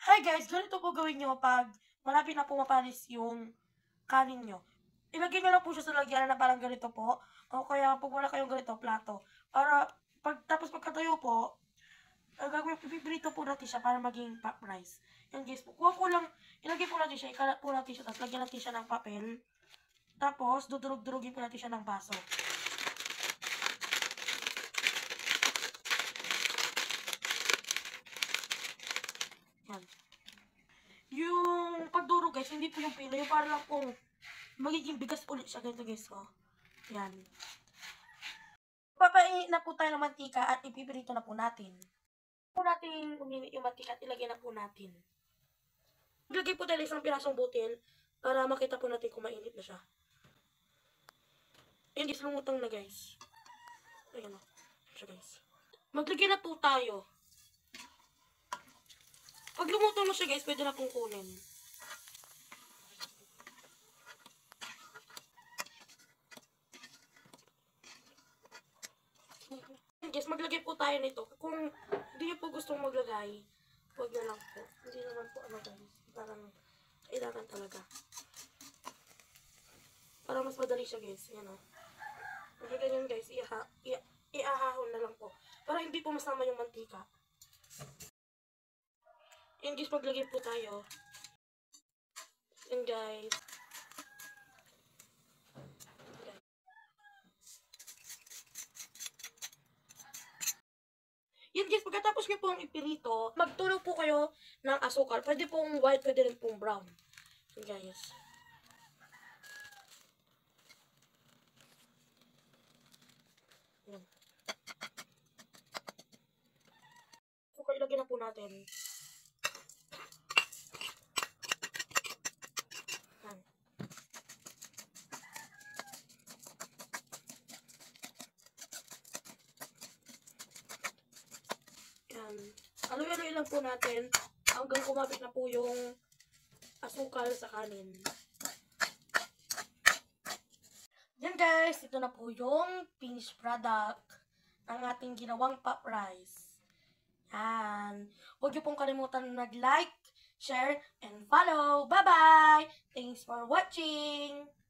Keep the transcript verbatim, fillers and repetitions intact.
Hi guys, ganito po gawin nyo pag malapit na pumapanis yung kanin nyo. Ilagay nyo lang po siya sa lagyan na parang ganito po. O kaya pag wala kayong ganito, plato. Para pag, tapos pagkatayo po, ang gagawin, ipiprito po natin siya para maging pop rice. Yan guys po. Kuha po lang, ilagay po natin siya, ikalat po natin siya, tapos lagyan natin siya ng papel. Tapos, dudurog-durugin po natin siya ng baso. Yan. Yung pagdurog guys, hindi po yung pila, yung para lang pong magiging bigas ulit siya. Ganito guys, oh. Yan. Papainit na po tayo ng mantika at ipipirito na po natin. Po natin uminit yung mantika at ilagay na po natin. Ilagay po tayo isang pirasong butil para makita po natin kung mainit na siya. Ayan guys, lumutang na guys. Ayan o. Siya guys. Maglagay na po tayo. Pag lumutang na siya guys, pwede na pong kunin. Guys, maglagay po tayo nito. Kung hindi nyo po gustong maglagay, huwag na lang po. Hindi naman po ano guys. Parang kailangan talaga. Para mas madali siya guys. Yan o. Pag ganyan guys, iaha, ia, iahahon na lang po. Para hindi po masama yung mantika. Yan guys, maglagay po tayo. Yan guys. Yan guys, pagkatapos nyo pong ipirito, magtunaw po kayo ng asukal. Pwede pong white, pwede rin pong brown. Yan guys. Yan. Asukal ilagay na po natin. Yan. Yan. Aloy-aloy lang po natin hanggang kumapit na po yung asukal sa kanin. Yan guys, ito na po yung finished product ng ating ginawang pop rice. Yan. Huwag niyo pong kalimutan mag-like, share, and follow. Bye-bye! Thanks for watching!